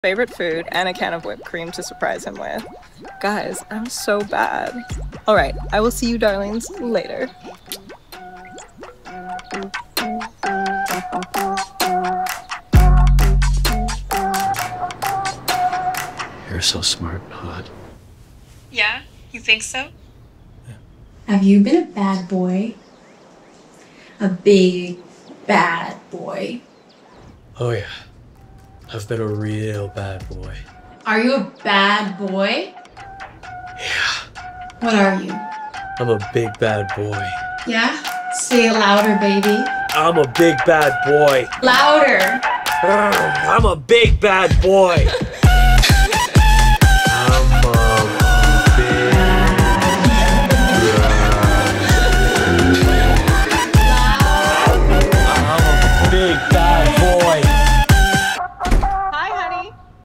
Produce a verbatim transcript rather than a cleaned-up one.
favorite food and a can of whipped cream to surprise him with. Guys, I'm so bad. All right, I will see you darlings later. You're so smart, Pod. Yeah? You think so? Yeah. Have you been a bad boy? A big, bad boy? Oh yeah. I've been a real bad boy. Are you a bad boy? Yeah. What are you? I'm a big bad boy. Yeah? Say it louder, baby. I'm a big bad boy. Louder! I'm a big bad boy.